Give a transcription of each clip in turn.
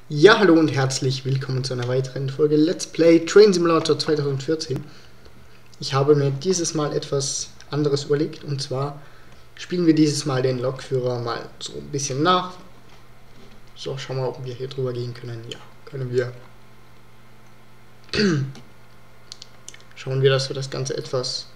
Ja, hallo und herzlich willkommen zu einer weiteren Folge Let's Play Train Simulator 2014. Ich habe mir dieses Mal etwas anderes überlegt, und zwar spielen wir dieses Mal den Lokführer mal so ein bisschen nach. So, schauen wir mal, ob wir hier drüber gehen können. Ja, können wir. Schauen wir, dass wir das Ganze etwas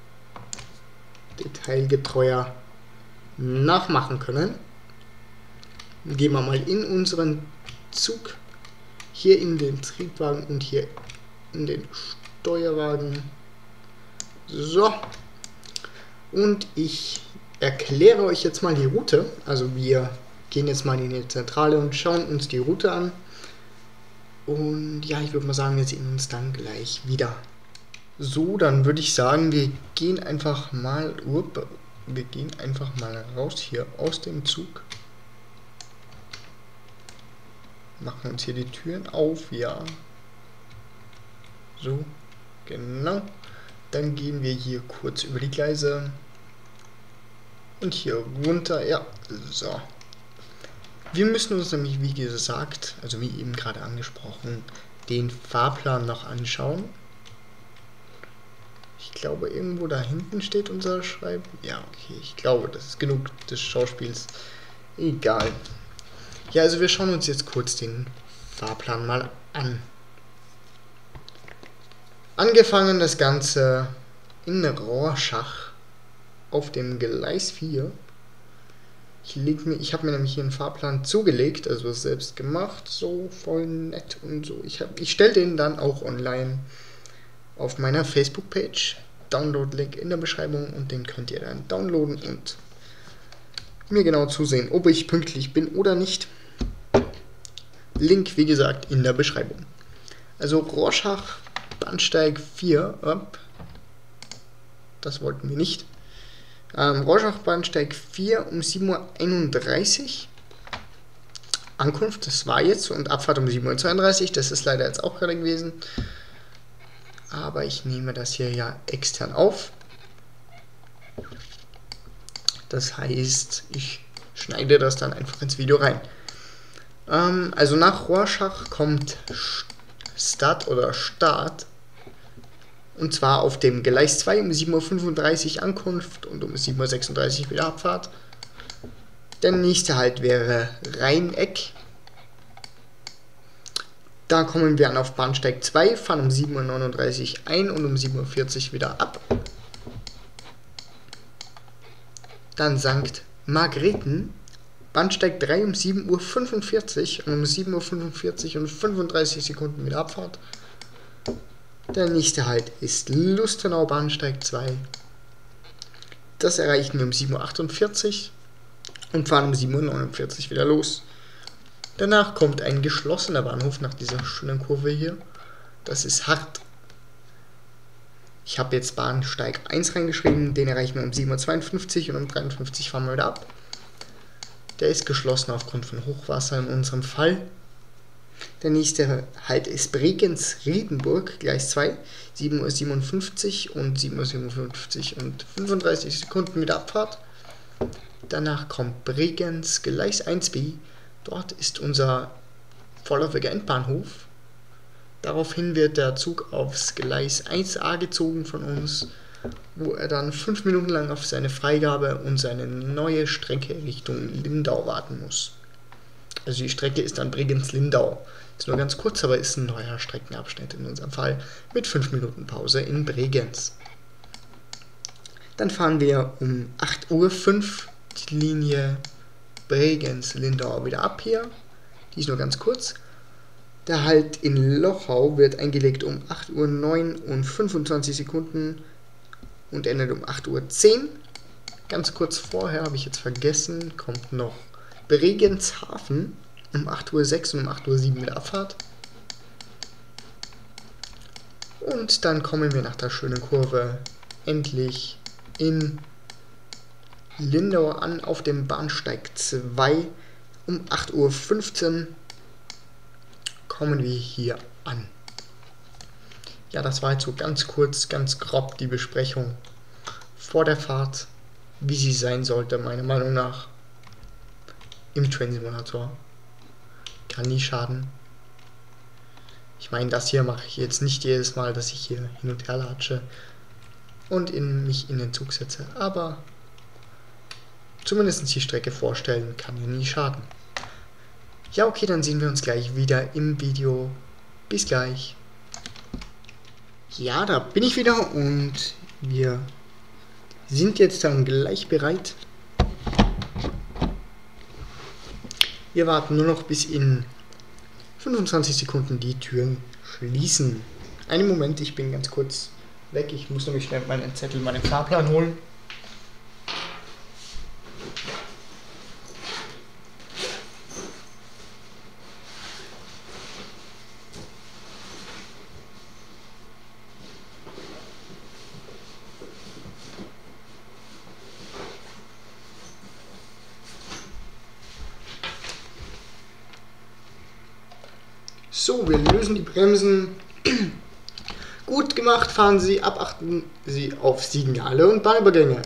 detailgetreuer nachmachen können. Gehen wir mal in unseren Zug, hier in den Triebwagen und hier in den Steuerwagen. So, und ich erkläre euch jetzt mal die Route. Also wir gehen jetzt mal in die Zentrale und schauen uns die Route an. Und ja, ich würde mal sagen, wir sehen uns dann gleich wieder. So, dann würde ich sagen, wir gehen einfach mal raus hier aus dem Zug. Machen uns hier die Türen auf, ja. So, genau. Dann gehen wir hier kurz über die Gleise. Und hier runter, ja, so. Wir müssen uns nämlich, wie gesagt, also wie eben gerade angesprochen, den Fahrplan noch anschauen. Ich glaube, irgendwo da hinten steht unser Schreiben. Ja, okay, ich glaube, das ist genug des Schauspiels. Egal. Ja, also wir schauen uns jetzt kurz den Fahrplan mal an. Angefangen das Ganze in Rorschach auf dem Gleis 4. Ich habe mir nämlich hier einen Fahrplan zugelegt, also selbst gemacht, so voll nett und so. Ich stelle den dann auch online auf meiner Facebook-Page. Download-Link in der Beschreibung und den könnt ihr dann downloaden und mir genau zusehen, ob ich pünktlich bin oder nicht. Link, wie gesagt, in der Beschreibung. Also Rorschach, Bahnsteig 4, das wollten wir nicht. Rorschach, Bahnsteig 4 um 7:31 Uhr. Ankunft, das war jetzt, und Abfahrt um 7:32 Uhr, das ist leider jetzt auch gerade gewesen. Aber ich nehme das hier ja extern auf. Das heißt, ich schneide das dann einfach ins Video rein. Also nach Rorschach kommt Start. Und zwar auf dem Gleis 2 um 7:35 Uhr Ankunft und um 7:36 Uhr wieder Abfahrt. Der nächste Halt wäre Rheineck. Da kommen wir an auf Bahnsteig 2, fahren um 7:39 Uhr ein und um 7:40 Uhr wieder ab. Dann St. Margrethen. Bahnsteig 3 um 7:45 Uhr und um 7:45 Uhr und 35 Sekunden wieder Abfahrt. Der nächste Halt ist Lustenau, Bahnsteig 2. Das erreichen wir um 7:48 Uhr und fahren um 7:49 Uhr wieder los. Danach kommt ein geschlossener Bahnhof nach dieser schönen Kurve hier. Das ist Hart. Ich habe jetzt Bahnsteig 1 reingeschrieben, den erreichen wir um 7:52 Uhr und um 53 Uhr fahren wir wieder ab. Der ist geschlossen aufgrund von Hochwasser in unserem Fall. Der nächste Halt ist Bregenz-Riedenburg, Gleis 2, 7:57 Uhr und 7:57 Uhr und 35 Sekunden wieder Abfahrt. Danach kommt Bregenz, Gleis 1b. Dort ist unser vorläufiger Endbahnhof. Daraufhin wird der Zug aufs Gleis 1a gezogen von uns, wo er dann 5 Minuten lang auf seine Freigabe und seine neue Strecke Richtung Lindau warten muss. Also die Strecke ist dann Bregenz-Lindau. Ist nur ganz kurz, aber ist ein neuer Streckenabschnitt in unserem Fall mit 5 Minuten Pause in Bregenz. Dann fahren wir um 8:05 Uhr die Linie Bregenz-Lindau wieder ab hier. Die ist nur ganz kurz. Der Halt in Lochau wird eingelegt um 8:09 Uhr und 25 Sekunden und endet um 8:10 Uhr. Ganz kurz vorher, habe ich jetzt vergessen, kommt noch Bregenz-Hafen um 8:06 Uhr und um 8:07 Uhr wieder Abfahrt. Und dann kommen wir nach der schönen Kurve endlich in Lindau an auf dem Bahnsteig 2. Um 8:15 Uhr kommen wir hier an. Ja, das war jetzt so ganz kurz, ganz grob die Besprechung vor der Fahrt, wie sie sein sollte, meiner Meinung nach, im Train Simulator. Kann nie schaden. Ich meine, das hier mache ich jetzt nicht jedes Mal, dass ich hier hin und her latsche und mich in den Zug setze. Aber zumindest die Strecke vorstellen kann ja nie schaden. Ja, okay, dann sehen wir uns gleich wieder im Video. Bis gleich. Ja, da bin ich wieder und wir sind jetzt dann gleich bereit. Wir warten nur noch bis in 25 Sekunden die Türen schließen. Einen Moment, ich bin ganz kurz weg. Ich muss nämlich schnell meinen Zettel, meinen Fahrplan holen. So, wir lösen die Bremsen. Gut gemacht, fahren Sie ab, achten Sie auf Signale und Bahnübergänge.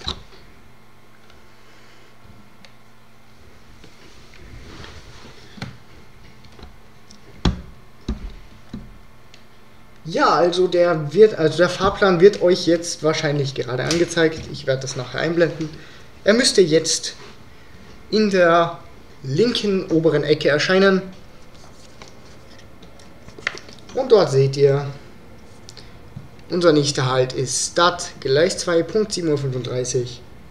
Ja, also der Fahrplan wird euch jetzt wahrscheinlich gerade angezeigt. Ich werde das nachher einblenden. Er müsste jetzt in der linken oberen Ecke erscheinen. Und dort seht ihr, unser nächster Halt ist Start, Gleis 2, Punkt 7:35 Uhr.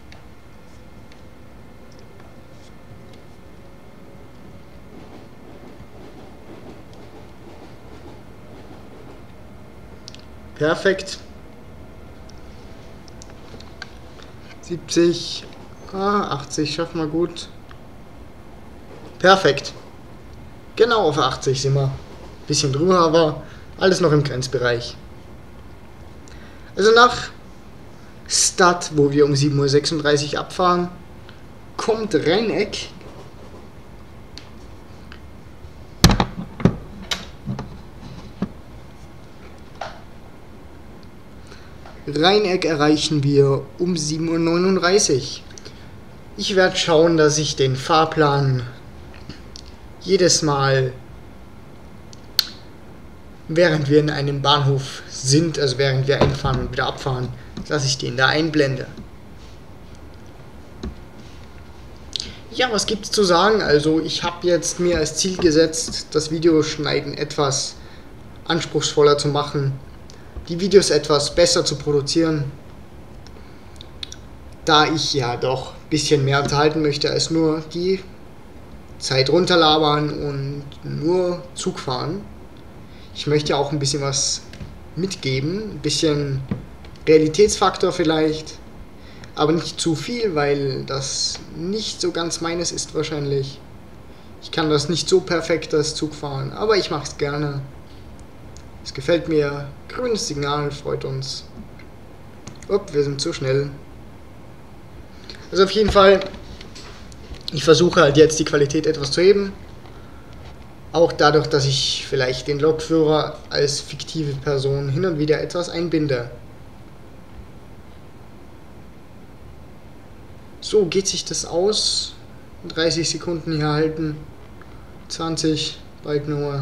Perfekt. 70, 80 schaffen wir gut. Perfekt. Genau auf 80 sind wir. Bisschen drüber, aber alles noch im Grenzbereich. Also nach Start, wo wir um 7:36 Uhr abfahren, kommt Rheineck. Rheineck erreichen wir um 7:39 Uhr. Ich werde schauen, dass ich den Fahrplan jedes Mal, während wir in einem Bahnhof sind, also während wir einfahren und wieder abfahren, dass ich den da einblende. Ja, was gibt's zu sagen? Also ich habe jetzt mir als Ziel gesetzt, das Videoschneiden etwas anspruchsvoller zu machen, die Videos etwas besser zu produzieren, da ich ja doch ein bisschen mehr unterhalten möchte als nur die Zeit runterlabern und nur Zug fahren. Ich möchte auch ein bisschen was mitgeben, ein bisschen Realitätsfaktor vielleicht, aber nicht zu viel, weil das nicht so ganz meines ist wahrscheinlich. Ich kann das nicht so perfekt, das Zugfahren, aber ich mache es gerne. Es gefällt mir. Grünes Signal freut uns. Upp, wir sind zu schnell. Also auf jeden Fall, ich versuche halt jetzt die Qualität etwas zu heben. Auch dadurch, dass ich vielleicht den Lokführer als fiktive Person hin und wieder etwas einbinde. So, geht sich das aus? 30 Sekunden hier halten. 20, bald nur.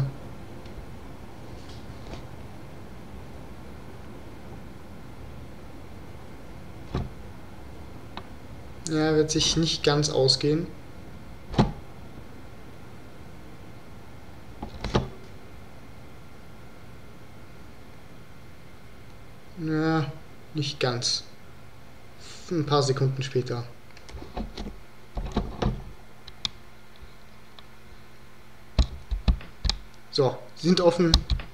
Ja, wird sich nicht ganz ausgehen. Ja, nicht ganz. Ein paar Sekunden später. So, sind offen.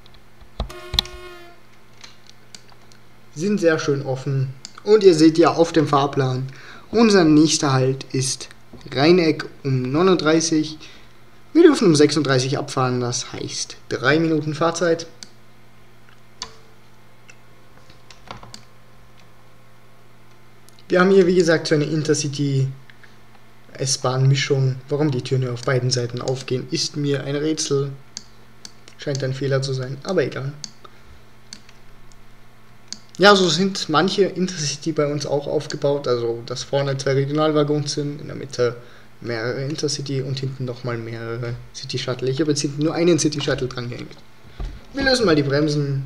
Sind sehr schön offen. Und ihr seht ja auf dem Fahrplan, unser nächster Halt ist Rheineck um 39. Wir dürfen um 36 abfahren, das heißt 3 Minuten Fahrzeit. Wir haben hier wie gesagt so eine Intercity S-Bahn-Mischung. Warum die Türen auf beiden Seiten aufgehen, ist mir ein Rätsel. Scheint ein Fehler zu sein, aber egal. Ja, so sind manche Intercity bei uns auch aufgebaut, also dass vorne 2 Regionalwaggons sind, in der Mitte mehrere Intercity und hinten nochmal mehrere City Shuttle. Ich habe jetzt hinten nur einen City Shuttle dran gehängt. Wir lösen mal die Bremsen.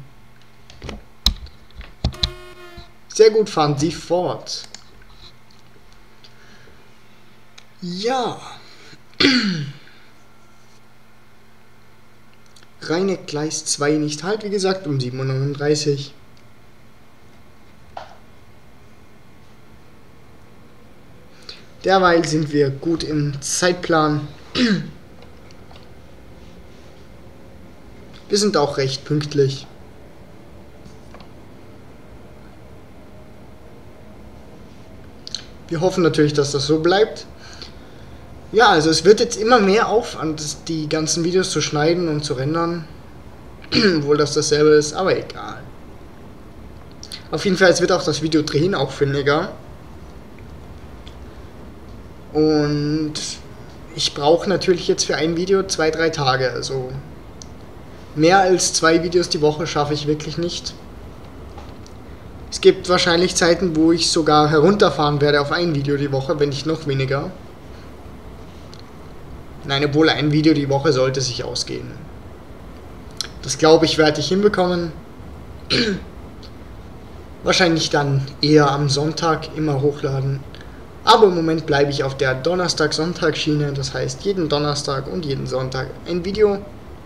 Sehr gut, fahren Sie fort. Ja. Rheineck Gleis 2 nicht halt, wie gesagt, um 7:39 Uhr. Derweil sind wir gut im Zeitplan. Wir sind auch recht pünktlich. Wir hoffen natürlich, dass das so bleibt. Ja, also es wird jetzt immer mehr Aufwand, die ganzen Videos zu schneiden und zu rendern. Obwohl das dasselbe ist, aber egal. Auf jeden Fall, es wird auch das Video drehen aufwendiger. Und ich brauche natürlich jetzt für ein Video 2-3 Tage. Also mehr als 2 Videos die Woche schaffe ich wirklich nicht. Es gibt wahrscheinlich Zeiten, wo ich sogar herunterfahren werde auf ein Video die Woche, wenn nicht noch weniger. Nein, obwohl ein Video die Woche sollte sich ausgehen. Das glaube ich, werde ich hinbekommen. Wahrscheinlich dann eher am Sonntag immer hochladen. Aber im Moment bleibe ich auf der Donnerstag-Sonntag-Schiene. Das heißt, jeden Donnerstag und jeden Sonntag ein Video.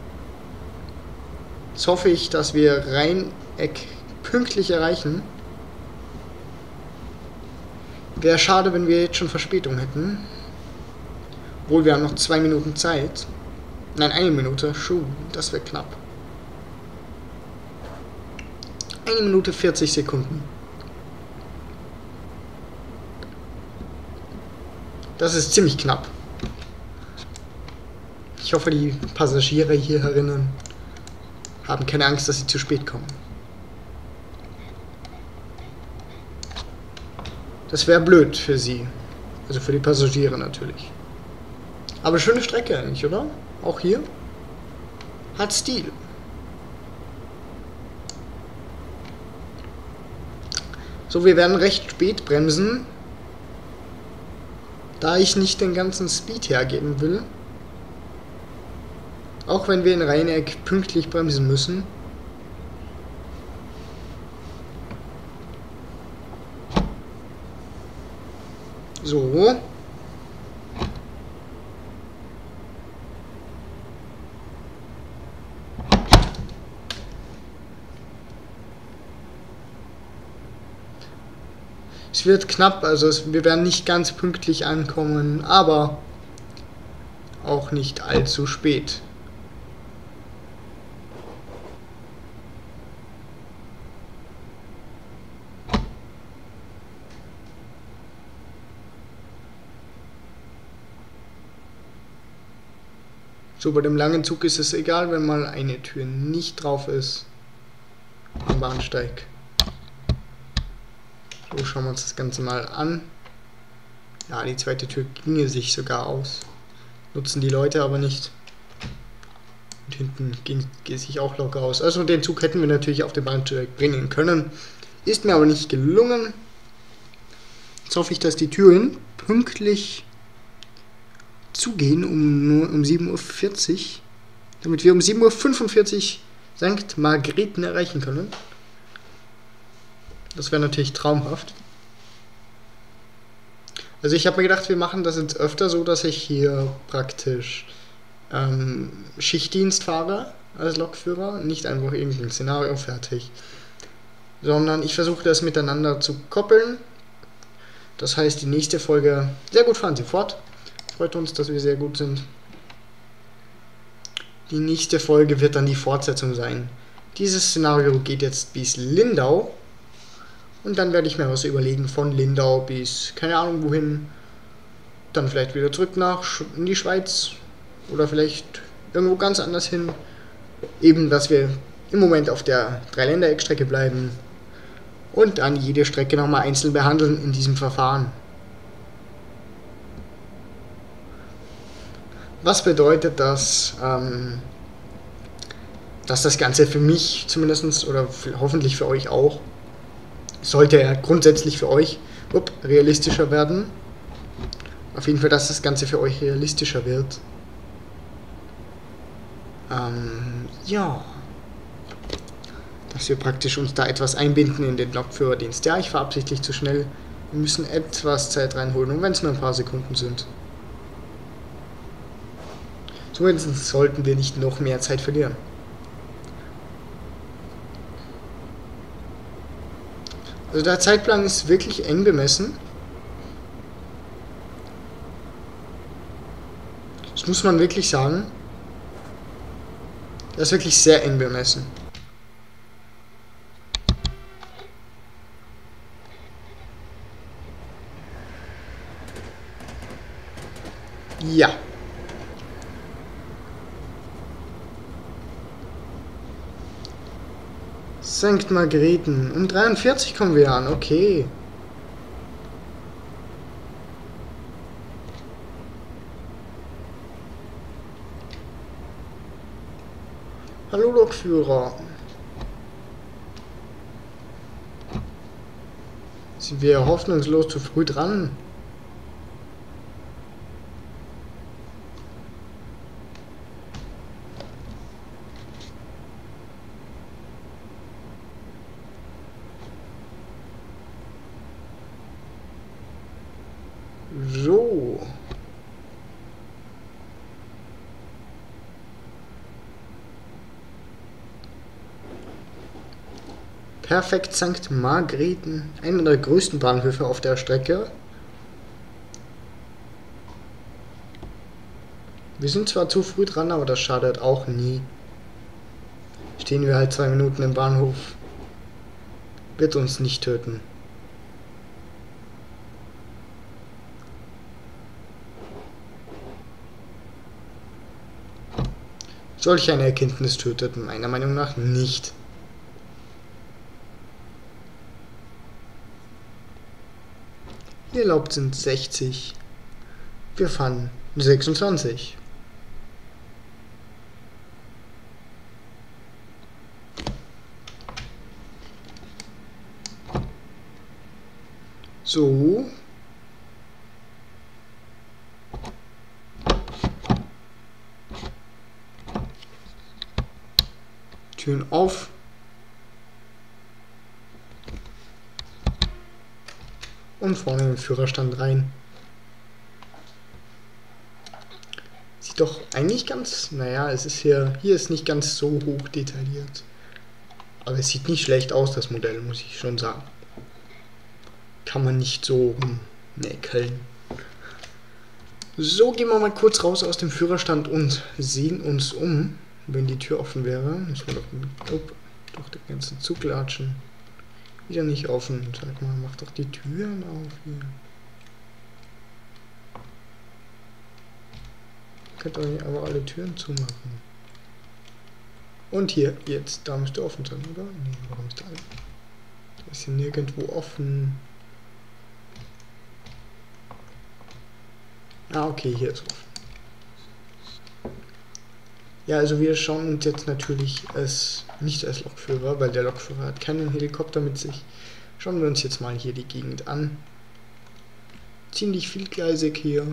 Jetzt hoffe ich, dass wir Rheineck pünktlich erreichen. Wäre schade, wenn wir jetzt schon Verspätung hätten. Obwohl, wir haben noch 2 Minuten Zeit. Nein, 1 Minute. Schuh, das wäre knapp. 1 Minute 40 Sekunden. Das ist ziemlich knapp. Ich hoffe, die Passagiere hier herinnen haben keine Angst, dass sie zu spät kommen. Das wäre blöd für sie. Also für die Passagiere natürlich. Aber schöne Strecke eigentlich, oder? Auch hier. Hat Stil. So, wir werden recht spät bremsen. Da ich nicht den ganzen Speed hergeben will. Auch wenn wir in Rheineck pünktlich bremsen müssen. So. Es wird knapp, also wir werden nicht ganz pünktlich ankommen, aber auch nicht allzu spät. So, bei dem langen Zug ist es egal, wenn mal eine Tür nicht drauf ist am Bahnsteig. So, schauen wir uns das Ganze mal an. Ja, die zweite Tür ginge sich sogar aus. Nutzen die Leute aber nicht. Und hinten geht sich auch locker aus. Also den Zug hätten wir natürlich auf den Bahnsteig bringen können. Ist mir aber nicht gelungen. Jetzt hoffe ich, dass die Türen pünktlich zugehen um 7:40 Uhr, damit wir um 7:45 Uhr St. Margrethen erreichen können. Das wäre natürlich traumhaft. Also ich habe mir gedacht, wir machen das jetzt öfter so, dass ich hier praktisch Schichtdienst fahre als Lokführer, nicht einfach irgendein Szenario fertig, sondern ich versuche das miteinander zu koppeln. Das heißt, die nächste Folge, sehr gut, fahren Sie fort. Freut uns, dass wir sehr gut sind. Die nächste Folge wird dann die Fortsetzung sein. Dieses Szenario geht jetzt bis Lindau. Und dann werde ich mir was überlegen von Lindau bis, keine Ahnung wohin. Dann vielleicht wieder zurück in die Schweiz. Oder vielleicht irgendwo ganz anders hin. Eben, dass wir im Moment auf der Dreiländereckstrecke bleiben. Und dann jede Strecke nochmal einzeln behandeln in diesem Verfahren. Was bedeutet das, dass das Ganze für mich zumindest oder hoffentlich für euch auch, sollte er grundsätzlich für euch realistischer werden. Auf jeden Fall, dass das Ganze für euch realistischer wird. Ja. Dass wir praktisch uns da etwas einbinden in den Lokführerdienst. Ja, ich fahre absichtlich zu schnell. Wir müssen etwas Zeit reinholen, und wenn es nur ein paar Sekunden sind. Zumindest sollten wir nicht noch mehr Zeit verlieren. Also der Zeitplan ist wirklich eng bemessen. Das muss man wirklich sagen. Das ist wirklich sehr eng bemessen. Ja. St. Margrethen. Um 43 kommen wir an, okay. Hallo Lokführer. Sind wir hoffnungslos zu früh dran? So. Perfekt, St. Margrethen, einer der größten Bahnhöfe auf der Strecke. Wir sind zwar zu früh dran, aber das schadet auch nie. Stehen wir halt 2 Minuten im Bahnhof. Wird uns nicht töten. Solch eine Erkenntnis tötet meiner Meinung nach nicht. Hier erlaubt sind 60. Wir fahren 26. So. Türen auf. Und vorne in den Führerstand rein. Sieht doch eigentlich ganz, naja, es ist hier ist nicht ganz so hoch detailliert. Aber es sieht nicht schlecht aus, das Modell, muss ich schon sagen. Kann man nicht so mäkeln. So, gehen wir mal kurz raus aus dem Führerstand und sehen uns um. Wenn die Tür offen wäre, müssen wir doch durch den ganzen Zug latschen. Wieder nicht offen. Sag mal, mach doch die Türen auf hier. Könnt ihr aber alle Türen zumachen. Und hier, jetzt, da müsste offen sein, oder? Nee, warum ist da? Da ist hier nirgendwo offen. Ah, okay, hier ist offen. Ja, also wir schauen uns jetzt natürlich es nicht als Lokführer, weil der Lokführer hat keinen Helikopter mit sich. Schauen wir uns jetzt mal hier die Gegend an. Ziemlich vielgleisig hier.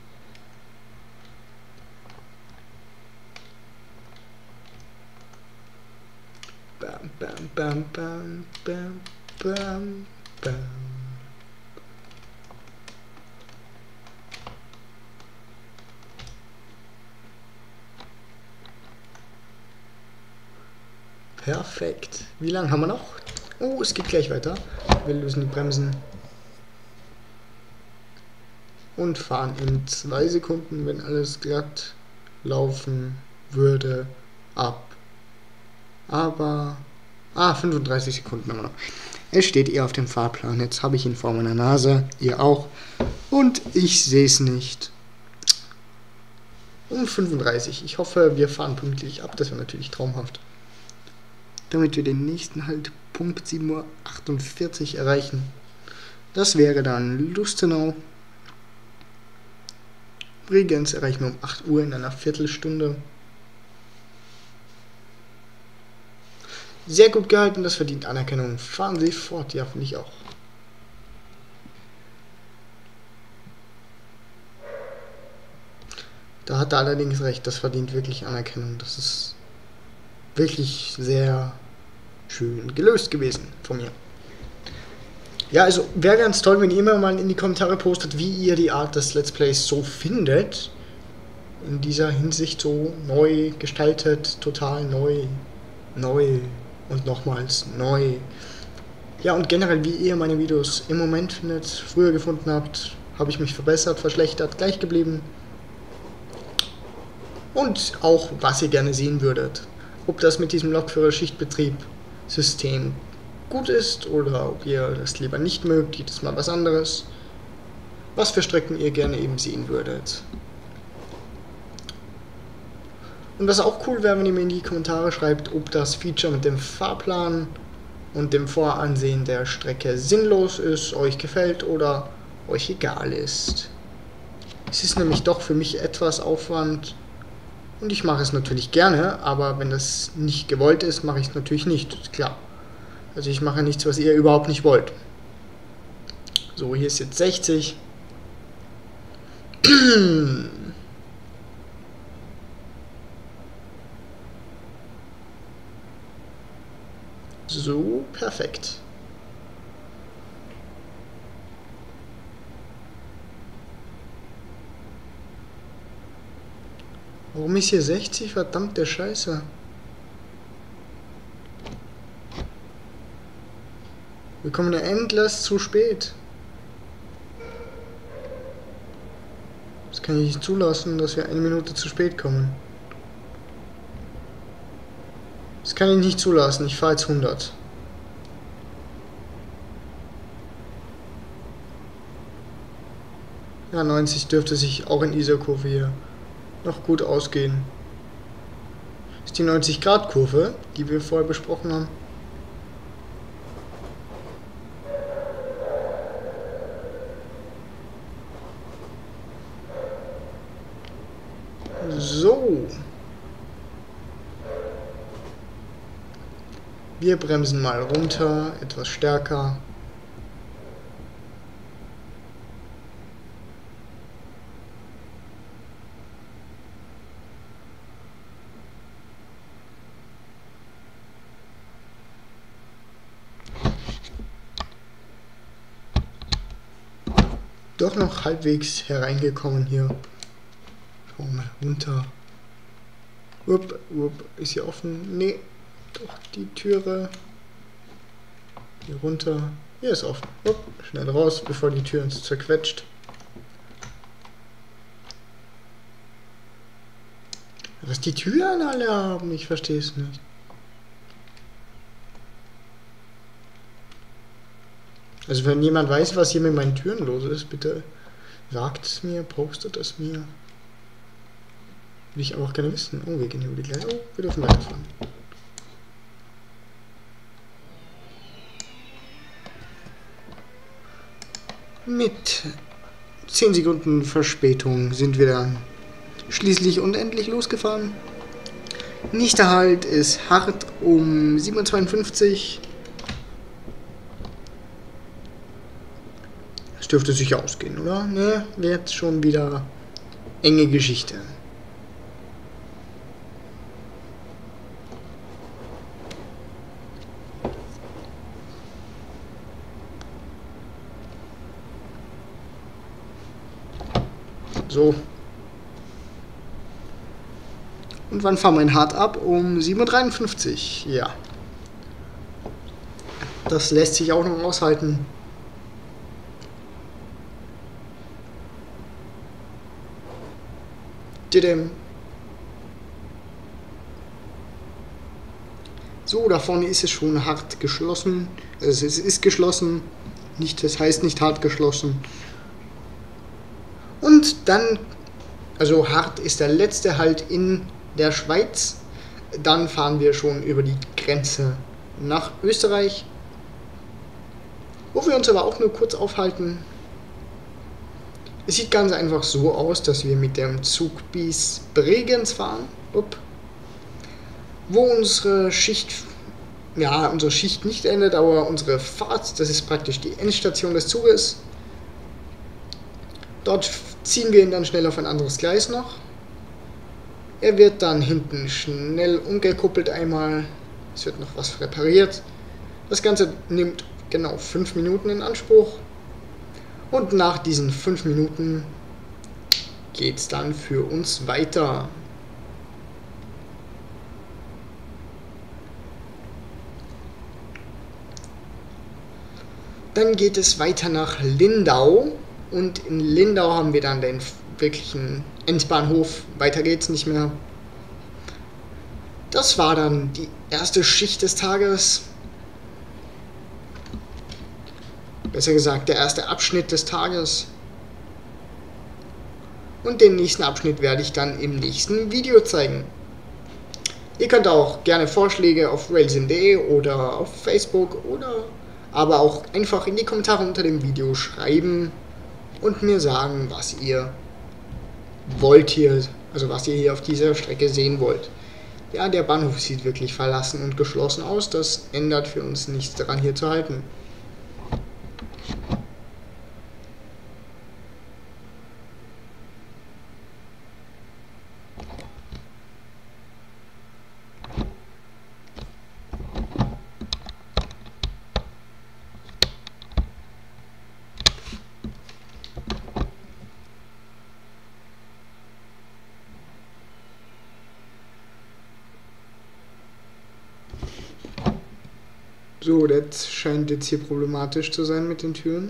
Bam, bam, bam, bam, bam, bam, bam. Perfekt. Wie lange haben wir noch? Oh, es geht gleich weiter. Wir lösen die Bremsen. Und fahren in 2 Sekunden, wenn alles glatt laufen würde, ab. Aber... 35 Sekunden haben wir noch. Es steht eher auf dem Fahrplan. Jetzt habe ich ihn vor meiner Nase. Ihr auch. Und ich sehe es nicht. Um 35. Ich hoffe, wir fahren pünktlich ab. Das wäre natürlich traumhaft. Damit wir den nächsten Haltpunkt 7:48 Uhr erreichen. Das wäre dann Lustenau. Bregenz erreichen wir um 8 Uhr in einer Viertelstunde. Sehr gut gehalten, das verdient Anerkennung. Fahren Sie fort, ja, finde ich auch. Da hat er allerdings recht, das verdient wirklich Anerkennung. Das ist wirklich sehr schön gelöst gewesen von mir. Ja, also wäre ganz toll, wenn ihr immer mal in die Kommentare postet, wie ihr die Art des Let's Plays so findet. In dieser Hinsicht so neu gestaltet, total neu und nochmals neu. Ja, und generell, wie ihr meine Videos im Moment findet, früher gefunden habt, habe ich mich verbessert, verschlechtert, gleich geblieben. Und auch, was ihr gerne sehen würdet. Ob das mit diesem Lokführer-Schichtbetrieb-System gut ist oder ob ihr das lieber nicht mögt, jedes Mal was anderes. Was für Strecken ihr gerne eben sehen würdet. Und was auch cool wäre, wenn ihr mir in die Kommentare schreibt, ob das Feature mit dem Fahrplan und dem Voransehen der Strecke sinnlos ist, euch gefällt oder euch egal ist. Es ist nämlich doch für mich etwas Aufwand und ich mache es natürlich gerne, aber wenn das nicht gewollt ist, mache ich es natürlich nicht, ist klar. Also ich mache nichts, was ihr überhaupt nicht wollt. So, hier ist jetzt 60. So, perfekt. Warum ist hier 60? Verdammte Scheiße. Wir kommen ja endlos zu spät. Das kann ich nicht zulassen, dass wir 1 Minute zu spät kommen. Das kann ich nicht zulassen. Ich fahre jetzt 100. Ja, 90 dürfte sich auch in dieser Kurve hier noch gut ausgehen. Das ist die 90-Grad-Kurve, die wir vorher besprochen haben. So. Wir bremsen mal runter, etwas stärker. Doch noch halbwegs hereingekommen hier. Schauen wir mal runter. Upp, ist hier offen? Nee. Doch, die Türe. Hier runter. Hier ist offen. Upp, schnell raus, bevor die Tür uns zerquetscht. Was die Türen alle haben, ich verstehe es nicht. Also wenn jemand weiß, was hier mit meinen Türen los ist, bitte sagt es mir, postet es mir. Will ich aber auch gerne wissen. Oh, wir gehen hier über die Gleise. Oh, wir dürfen weiterfahren. Mit 10 Sekunden Verspätung sind wir dann schließlich und endlich losgefahren. Nächster Halt ist Hart um 7:52 Uhr. Das dürfte sicher ausgehen, oder? Ne, wird schon wieder enge Geschichte. So. Und wann fahren wir in Hart ab? Um 7:53 Uhr. Ja. Das lässt sich auch noch aushalten. So, da vorne ist es schon hart geschlossen. Also es ist geschlossen. Nicht, das heißt nicht hart geschlossen. Und dann, also Hart ist der letzte Halt in der Schweiz. Dann fahren wir schon über die Grenze nach Österreich. Wo wir uns aber auch nur kurz aufhalten. Es sieht ganz einfach so aus, dass wir mit dem Zug bis Bregenz fahren. Wo unsere Schicht nicht endet, aber unsere Fahrt, das ist praktisch die Endstation des Zuges. Dort ziehen wir ihn dann schnell auf ein anderes Gleis noch. Er wird dann hinten schnell umgekuppelt einmal. Es wird noch was repariert. Das Ganze nimmt genau 5 Minuten in Anspruch. Und nach diesen 5 Minuten geht es dann für uns weiter. Dann geht es weiter nach Lindau und in Lindau haben wir dann den wirklichen Endbahnhof. Weiter geht's nicht mehr. Das war dann die erste Schicht des Tages. Besser gesagt, der erste Abschnitt des Tages. Und den nächsten Abschnitt werde ich dann im nächsten Video zeigen. Ihr könnt auch gerne Vorschläge auf railsim.de oder auf Facebook oder aber auch einfach in die Kommentare unter dem Video schreiben und mir sagen, was ihr wollt hier, also was ihr hier auf dieser Strecke sehen wollt. Ja, der Bahnhof sieht wirklich verlassen und geschlossen aus, das ändert für uns nichts daran, hier zu halten. So, das scheint jetzt hier problematisch zu sein mit den Türen.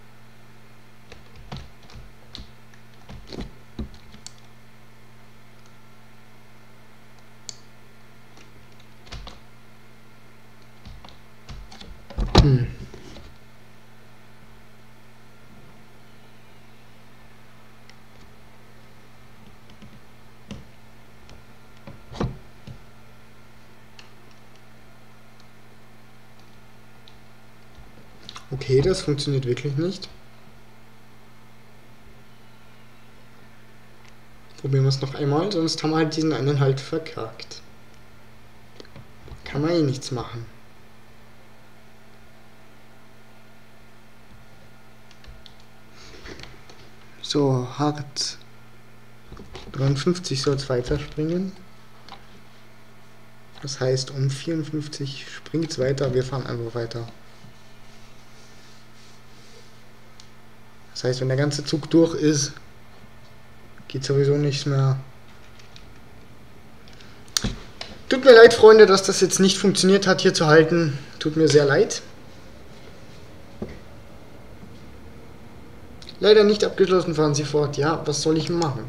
Okay, das funktioniert wirklich nicht. Probieren wir es noch einmal, sonst haben wir halt diesen einen halt verkackt. Kann man eh nichts machen. So, hart. 53 soll es weiterspringen. Das heißt, um 54 springt es weiter, wir fahren einfach weiter. Das heißt, wenn der ganze Zug durch ist, geht sowieso nichts mehr. Tut mir leid, Freunde, dass das jetzt nicht funktioniert hat, hier zu halten. Tut mir sehr leid. Leider nicht abgeschlossen, fahren Sie fort. Ja, was soll ich machen?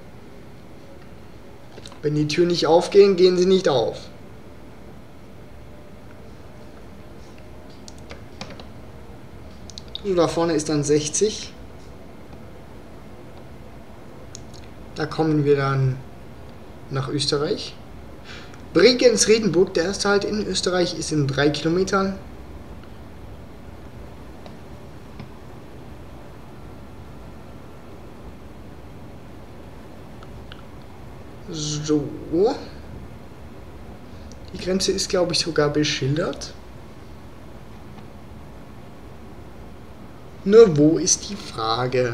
Wenn die Türen nicht aufgehen, gehen sie nicht auf. So, da vorne ist dann 60. Da kommen wir dann nach Österreich. Bregenz-Riedenburg, der erste Halt in Österreich, ist in 3 Kilometern. So. Die Grenze ist, glaube ich, sogar beschildert. Nur wo ist die Frage?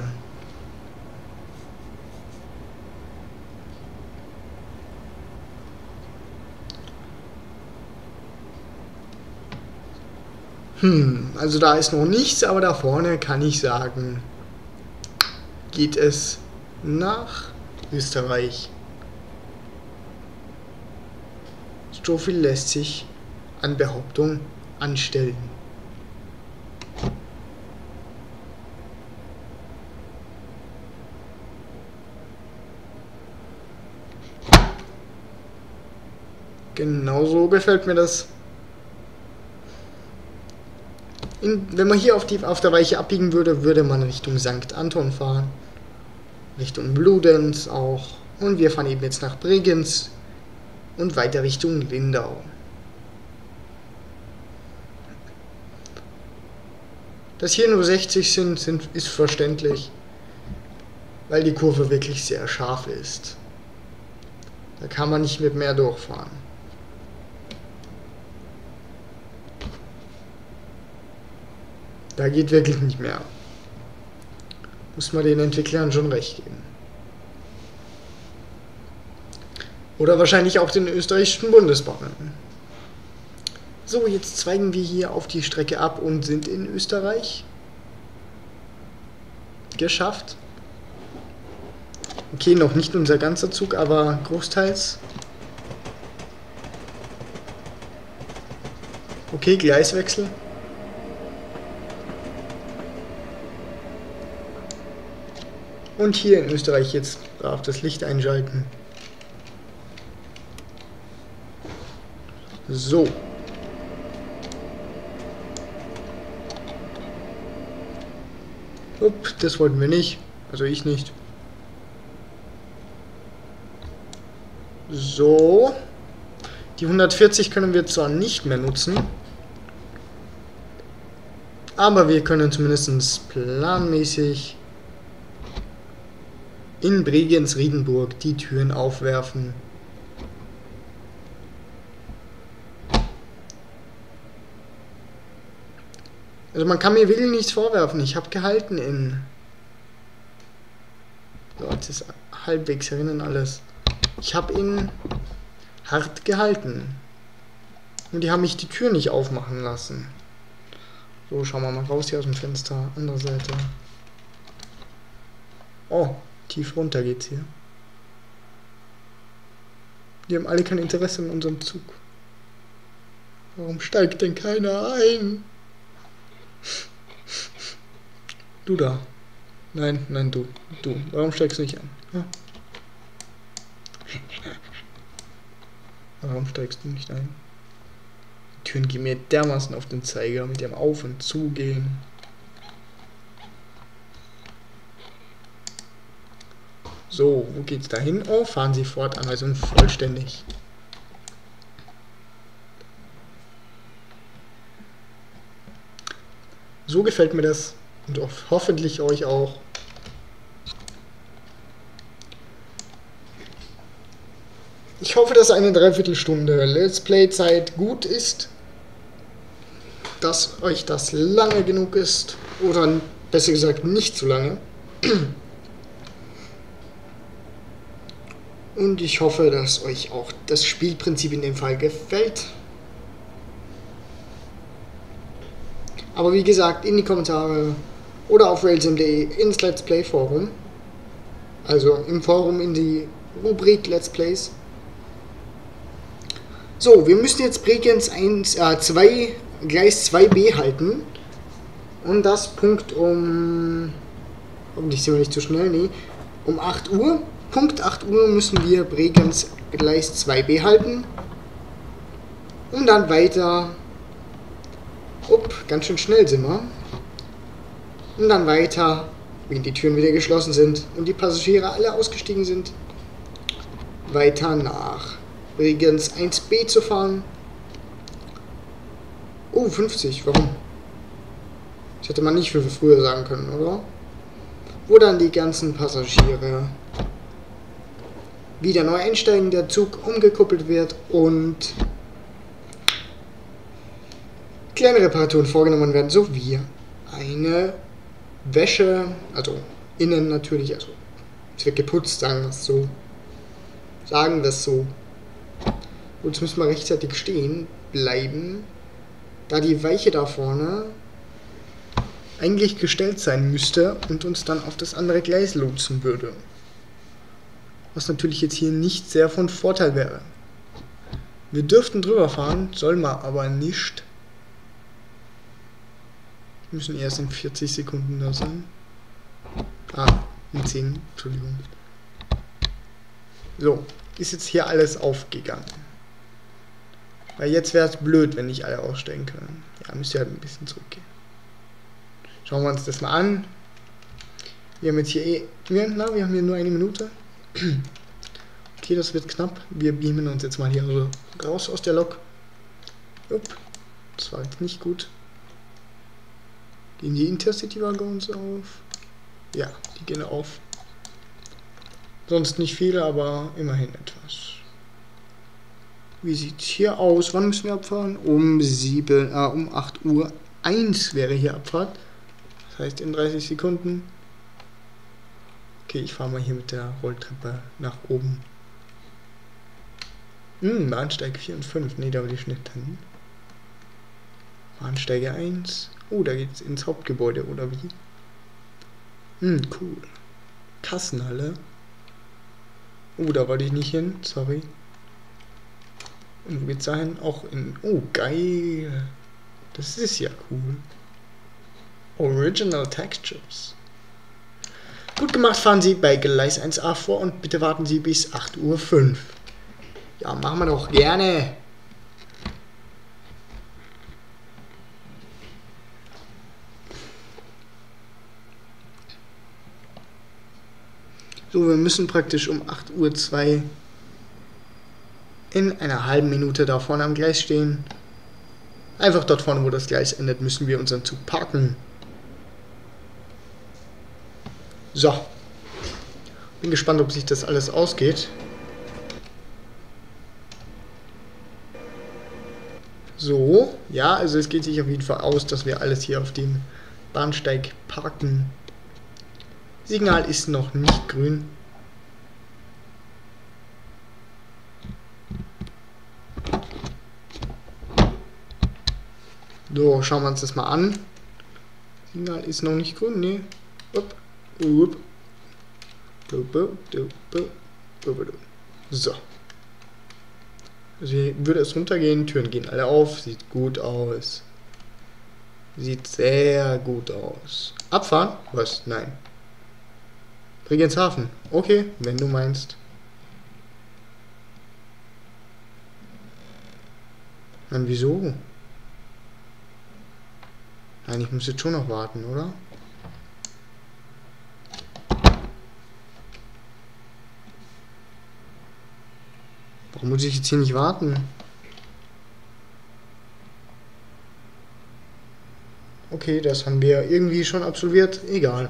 Also da ist noch nichts, aber da vorne kann ich sagen, geht es nach Österreich. So viel lässt sich an Behauptung anstellen. Genauso gefällt mir das. Wenn man hier auf der Weiche abbiegen würde, würde man Richtung St. Anton fahren. Richtung Bludenz auch. Und wir fahren eben jetzt nach Bregenz und weiter Richtung Lindau. Dass hier nur 60 sind, ist verständlich, weil die Kurve wirklich sehr scharf ist. Da kann man nicht mit mehr durchfahren. Da geht wirklich nicht mehr. Muss man den Entwicklern schon recht geben. Oder wahrscheinlich auch den österreichischen Bundesbahnen. So, jetzt zweigen wir hier auf die Strecke ab und sind in Österreich. Geschafft. Okay, noch nicht unser ganzer Zug, aber großteils. Okay, Gleiswechsel. Und hier in Österreich jetzt brav das Licht einschalten. So. Upp, das wollten wir nicht. Also ich nicht. So. Die 140 können wir zwar nicht mehr nutzen. Aber wir können zumindest planmäßig in Bregenz-Riedenburg die Türen aufwerfen. Also man kann mir wirklich nichts vorwerfen. Ich habe gehalten in... So, jetzt ist halbwegs erinnern alles. Ich habe ihn hart gehalten. Und die haben mich die Tür nicht aufmachen lassen. So, schauen wir mal raus hier aus dem Fenster. Andere Seite. Oh, tief runter geht's hier. Die haben alle kein Interesse an unserem Zug. Warum steigt denn keiner ein? Du da. Nein, nein, du. Du. Warum steigst du nicht ein? Ja. Warum steigst du nicht ein? Die Türen gehen mir dermaßen auf den Zeiger mit dem Auf- und Zugehen. So, wo geht's da hin? Oh, fahren Sie fort, Anweisung vollständig. So gefällt mir das und hoffentlich euch auch. Ich hoffe, dass eine Dreiviertelstunde Let's Play Zeit gut ist, dass euch das lange genug ist oder besser gesagt nicht zu lange. Und ich hoffe, dass euch auch das Spielprinzip in dem Fall gefällt. Aber wie gesagt, in die Kommentare oder auf railsim.de ins Let's Play Forum. Also im Forum in die Rubrik Let's Plays. So, wir müssen jetzt Bregenz 2, Gleis 2b halten. Und das Punkt um... Hoffentlich sind wir nicht zu schnell, nee. Um 8 Uhr. Punkt 8 Uhr müssen wir Bregenz Gleis 2b halten. Und dann weiter... ganz schön schnell sind wir. Und dann weiter, wenn die Türen wieder geschlossen sind und die Passagiere alle ausgestiegen sind, weiter nach Bregenz 1b zu fahren. Oh, 50, warum? Das hätte man nicht viel früher sagen können, oder? Wo dann die ganzen Passagiere wieder neu einsteigen, der Zug umgekuppelt wird und kleine Reparaturen vorgenommen werden, sowie eine Wäsche, also innen natürlich, also es wird geputzt, sagen wir es so. Sagen wir es so. Und jetzt müssen wir rechtzeitig stehen bleiben, da die Weiche da vorne eigentlich gestellt sein müsste und uns dann auf das andere Gleis lotsen würde. Was natürlich jetzt hier nicht sehr von Vorteil wäre. Wir dürften drüber fahren, soll man aber nicht. Wir müssen erst in 40 Sekunden da sein. In 10, Entschuldigung. So, ist jetzt hier alles aufgegangen. Weil jetzt wäre es blöd, wenn nicht alle aussteigen können. Ja, müsst ihr halt ein bisschen zurückgehen. Schauen wir uns das mal an. Wir haben jetzt hier wir haben hier nur eine Minute. Okay, das wird knapp. Wir beamen uns jetzt mal hier raus aus der Lok. Das war jetzt nicht gut. Gehen die Intercity-Waggons auf? Ja, die gehen auf. Sonst nicht viele, aber immerhin etwas. Wie sieht es hier aus? Wann müssen wir abfahren? Um 8 Uhr 1 wäre hier Abfahrt. Das heißt in 30 Sekunden. Okay, ich fahre mal hier mit der Rolltreppe nach oben. Bahnsteig 4 und 5. Ne, da will ich nicht hin. Bahnsteige 1. Oh, da geht's ins Hauptgebäude, oder wie? Cool. Kassenhalle. Oh, da wollte ich nicht hin, sorry. Und wo geht's dahin? Auch in... Oh, geil. Das ist ja cool. Original Textures. Gut gemacht, fahren Sie bei Gleis 1a vor und bitte warten Sie bis 8:05 Uhr. Ja, machen wir doch gerne. So, wir müssen praktisch um 8:02 Uhr in einer halben Minute da vorne am Gleis stehen. Einfach dort vorne, wo das Gleis endet, müssen wir unseren Zug parken. So. Bin gespannt, ob sich das alles ausgeht. So, ja, also es geht sich auf jeden Fall aus, dass wir alles hier auf dem Bahnsteig parken. Signal ist noch nicht grün. So, schauen wir uns das mal an. Signal ist noch nicht grün, ne? So. Also hier würde es runtergehen, Türen gehen alle auf, sieht gut aus. Sieht sehr gut aus. Abfahren? Was? Nein. Bregenz-Hafen. Okay, wenn du meinst. Dann wieso? Nein, ich muss jetzt schon noch warten, oder? Warum muss ich jetzt hier nicht warten? Okay, das haben wir irgendwie schon absolviert. Egal.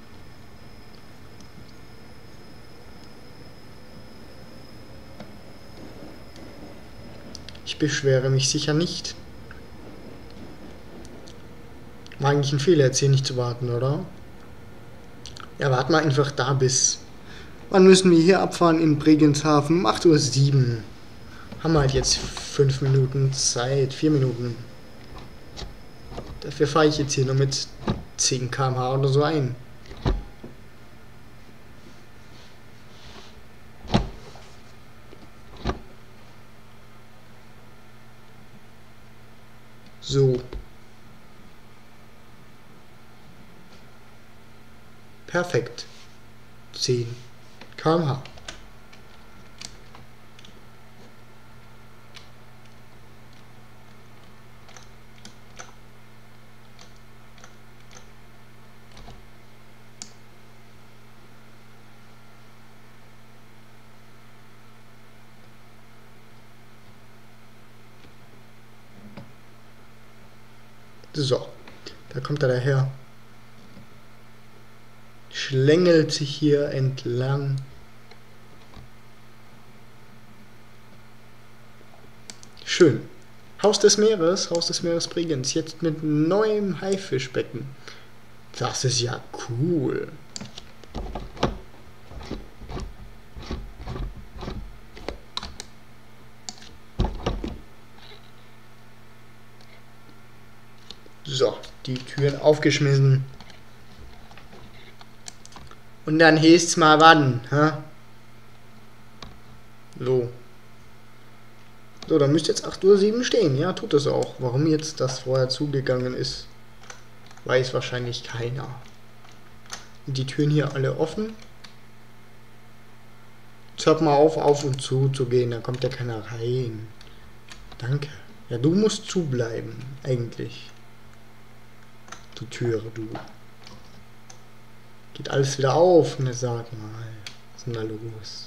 Ich beschwere mich sicher nicht. War eigentlich ein Fehler, jetzt hier nicht zu warten, oder? Ja, warten wir einfach da bis... Wann müssen wir hier abfahren in Bregenz-Hafen? Um 8:07 Uhr. Haben wir halt jetzt 5 Minuten Zeit. 4 Minuten. Dafür fahre ich jetzt hier nur mit 10 km/h oder so ein. So. Perfekt. 10 km/h. So, da kommt er daher. Schlängelt sich hier entlang. Schön. Haus des Meeres Bregenz. Jetzt mit neuem Haifischbecken. Das ist ja cool. So, die Türen aufgeschmissen. Und dann heißt's mal wann, hä? So. So, dann müsste jetzt 8:07 Uhr stehen. Ja, tut es auch. Warum jetzt das vorher zugegangen ist, weiß wahrscheinlich keiner. Sind die Türen hier alle offen? Jetzt hört mal auf und zu gehen, da kommt ja keiner rein. Danke. Ja, du musst zubleiben, eigentlich. Du Türe, du. Geht alles wieder auf, ne, sag mal. Was ist denn da los?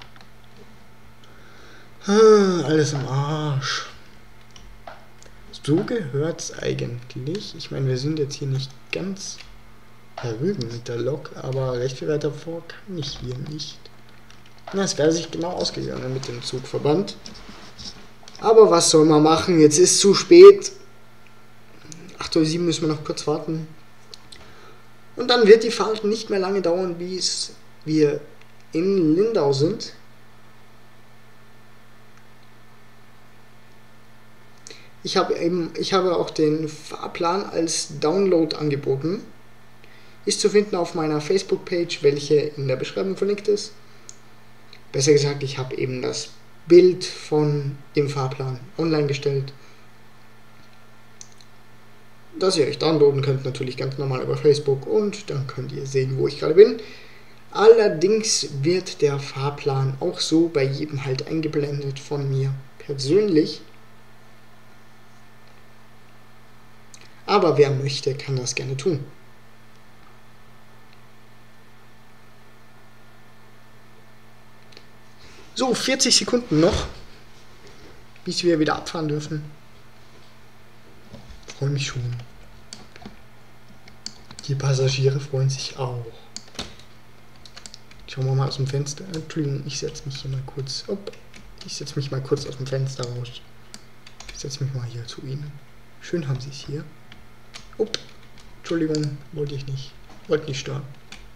Alles im Arsch. So gehört's eigentlich. Ich meine, wir sind jetzt hier nicht ganz herüben mit der Lok, aber recht viel weiter vor kann ich hier nicht. Na, es wäre sich genau ausgegangen mit dem Zugverband. Aber was soll man machen? Jetzt ist zu spät. 8:07 Uhr müssen wir noch kurz warten. Und dann wird die Fahrt nicht mehr lange dauern, bis wir in Lindau sind. Ich habe auch den Fahrplan als Download angeboten. Ist zu finden auf meiner Facebook-Page, welche in der Beschreibung verlinkt ist. Besser gesagt, ich habe eben das Bild von dem Fahrplan online gestellt. Das ihr euch downloaden könnt, natürlich ganz normal über Facebook, und dann könnt ihr sehen, wo ich gerade bin. Allerdings wird der Fahrplan auch so bei jedem Halt eingeblendet von mir persönlich. Aber wer möchte, kann das gerne tun. So, 40 Sekunden noch, bis wir wieder abfahren dürfen. Freue mich schon. Die Passagiere freuen sich auch. Schauen wir mal aus dem Fenster. Entschuldigung, ich setze mich hier mal kurz. Ich setze mich mal kurz aus dem Fenster raus. Ich setze mich mal hier zu Ihnen. Schön haben Sie es hier. Entschuldigung, wollte ich nicht. Wollte nicht stören.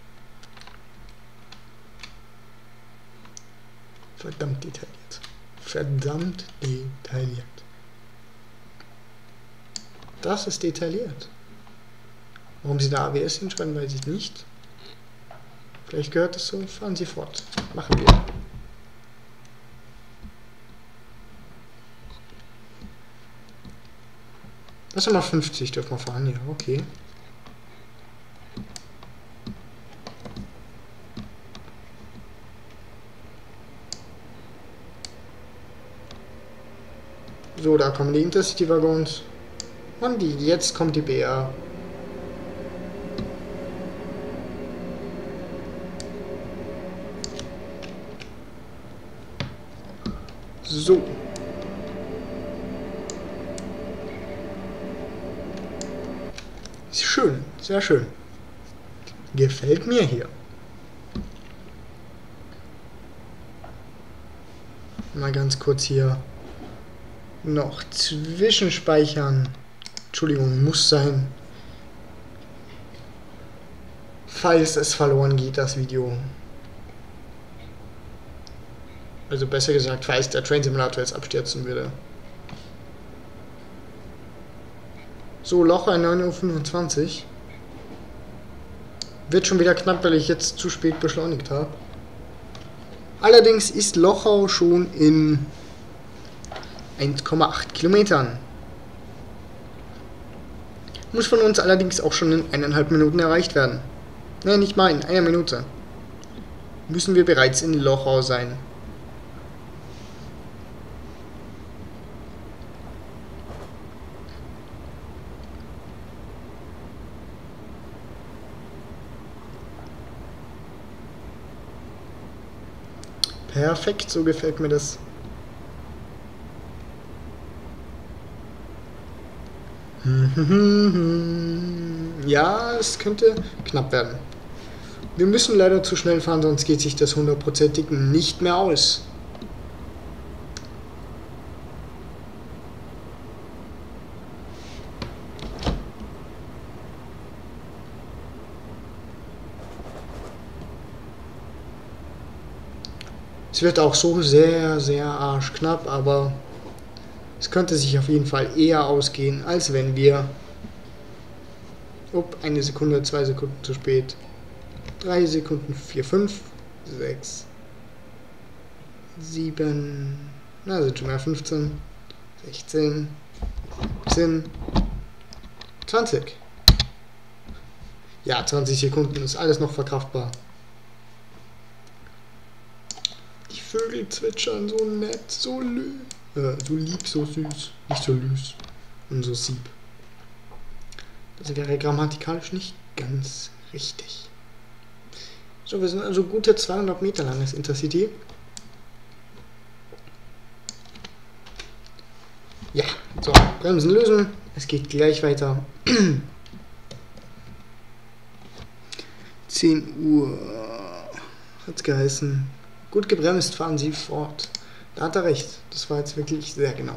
Verdammt detailliert. Verdammt detailliert. Das ist detailliert. Warum Sie da AWS hinschreiben, weiß ich nicht. Vielleicht gehört es so. Fahren Sie fort. Machen wir. Das sind mal 50, dürfen wir fahren. Ja, okay. So, da kommen die Intercity-Waggons. Und jetzt kommt die BR. So. Ist schön, sehr schön. Gefällt mir hier. Mal ganz kurz hier noch zwischenspeichern. Entschuldigung, muss sein. Falls es verloren geht, das Video. Also besser gesagt, falls der Train Simulator jetzt abstürzen würde. So, Locher 9:25 Uhr. Wird schon wieder knapp, weil ich jetzt zu spät beschleunigt habe. Allerdings ist Lochau schon in 1,8 Kilometern. Muss von uns allerdings auch schon in 1,5 Minuten erreicht werden. Nein, nicht mal in einer Minute. Müssen wir bereits in Lochau sein. Perfekt, so gefällt mir das. Ja, es könnte knapp werden. Wir müssen leider zu schnell fahren, sonst geht sich das 100%ig nicht mehr aus. Es wird auch so sehr, sehr arschknapp, aber es könnte sich auf jeden Fall eher ausgehen, als wenn wir... eine Sekunde, 2 Sekunden zu spät. 3 Sekunden, 4, 5, 6, 7, na, sind schon mehr, 15, 16, 17, 20. Ja, 20 Sekunden ist alles noch verkraftbar. Die Vögel zwitschern so nett, so lieb, so süß. Nicht so lüß und so sieb. Das wäre grammatikalisch nicht ganz richtig. So, wir sind also gute 200 Meter lang, das Intercity. Ja, so, Bremsen lösen. Es geht gleich weiter. 10 Uhr hat's geheißen. Gut gebremst, fahren Sie fort. Da hat er recht. Das war jetzt wirklich sehr genau.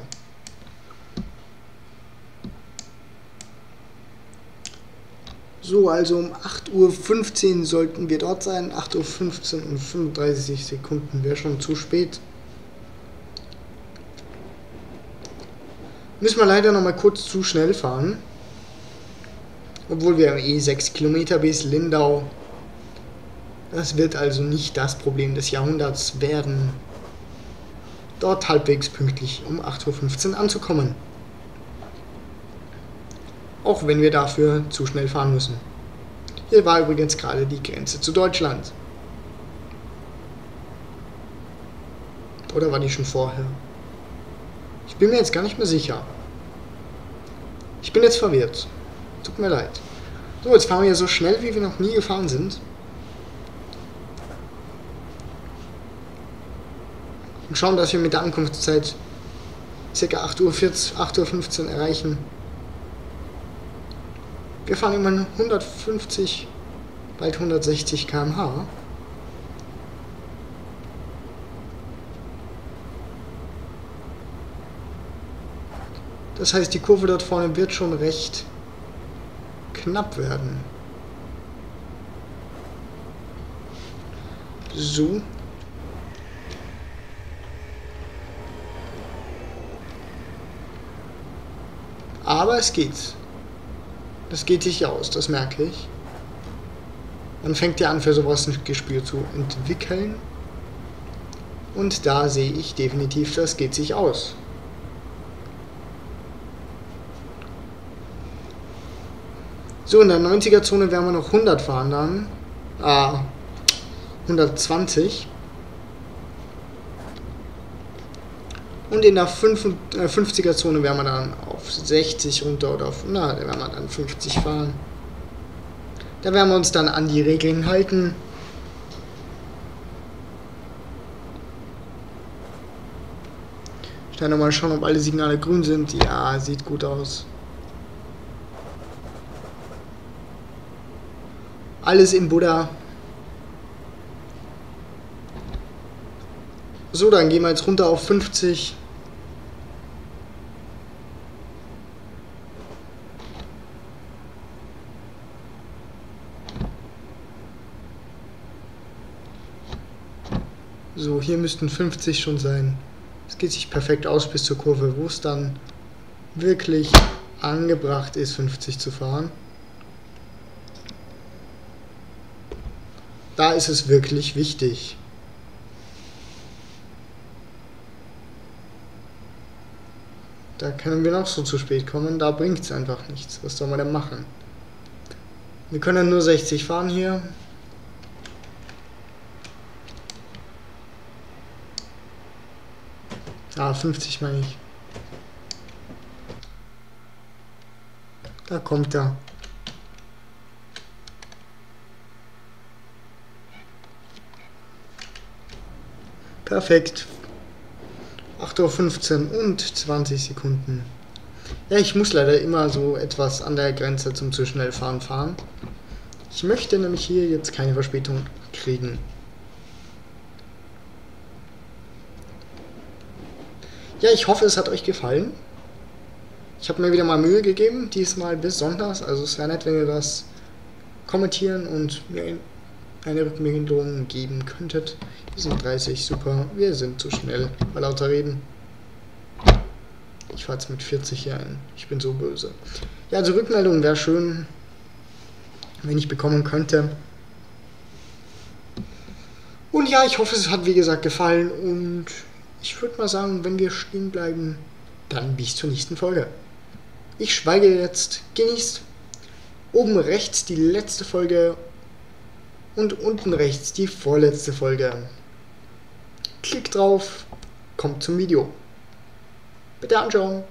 So, also um 8:15 Uhr sollten wir dort sein. 8:15 Uhr und 35 Sekunden wäre schon zu spät. Müssen wir leider noch mal kurz zu schnell fahren. Obwohl wir eh 6 Kilometer bis Lindau. Das wird also nicht das Problem des Jahrhunderts werden, dort halbwegs pünktlich um 8:15 Uhr anzukommen. Auch wenn wir dafür zu schnell fahren müssen. Hier war übrigens gerade die Grenze zu Deutschland. Oder war die schon vorher? Ich bin mir jetzt gar nicht mehr sicher. Ich bin jetzt verwirrt. Tut mir leid. So, jetzt fahren wir so schnell, wie wir noch nie gefahren sind. Und schauen, dass wir mit der Ankunftszeit ca. 8:15 Uhr erreichen. Wir fahren immer 150, bald 160 km/h. Das heißt, die Kurve dort vorne wird schon recht knapp werden. So. Aber es geht. Das geht sich aus, das merke ich. Man fängt ja an, für sowas ein Gespür zu entwickeln. Und da sehe ich definitiv, das geht sich aus. So, in der 90er-Zone werden wir noch 100 fahren dann. 120. Und in der 50er-Zone werden wir dann auf 60 runter oder auf, da werden wir dann 50 fahren. Da werden wir uns dann an die Regeln halten. Schnell nochmal schauen, ob alle Signale grün sind. Ja, sieht gut aus. Alles im Buddha. So, dann gehen wir jetzt runter auf 50. So, hier müssten 50 schon sein. Es geht sich perfekt aus bis zur Kurve, wo es dann wirklich angebracht ist, 50 zu fahren. Da ist es wirklich wichtig. Da können wir noch so zu spät kommen, da bringt es einfach nichts. Was soll man denn machen? Wir können nur 60 fahren hier. Ah, 50 meine ich. Da kommt er. Perfekt. 8:15 Uhr und 20 Sekunden. Ja, ich muss leider immer so etwas an der Grenze zum zu schnell fahren. Ich möchte nämlich hier jetzt keine Verspätung kriegen. Ja, ich hoffe, es hat euch gefallen. Ich habe mir wieder mal Mühe gegeben, diesmal besonders. Also es wäre nett, wenn ihr das kommentieren und mir eine Rückmeldung geben könntet. Wir sind 30, super. Wir sind zu schnell bei lauter Reden. Ich fahre jetzt mit 40 hier ein. Ich bin so böse. Ja, also Rückmeldung wäre schön, wenn ich bekommen könnte. Und ja, ich hoffe, es hat wie gesagt gefallen. Und ich würde mal sagen, wenn wir stehen bleiben, dann bis zur nächsten Folge. Ich schweige jetzt. Genießt. Oben rechts die letzte Folge. Und unten rechts die vorletzte Folge. Klickt drauf, kommt zum Video. Bitte anschauen.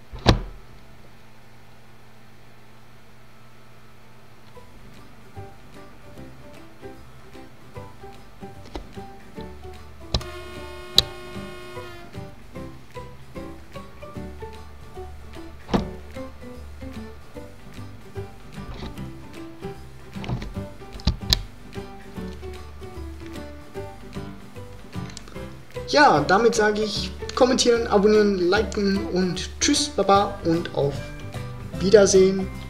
Ja, damit sage ich kommentieren, abonnieren, liken und tschüss, baba und auf Wiedersehen.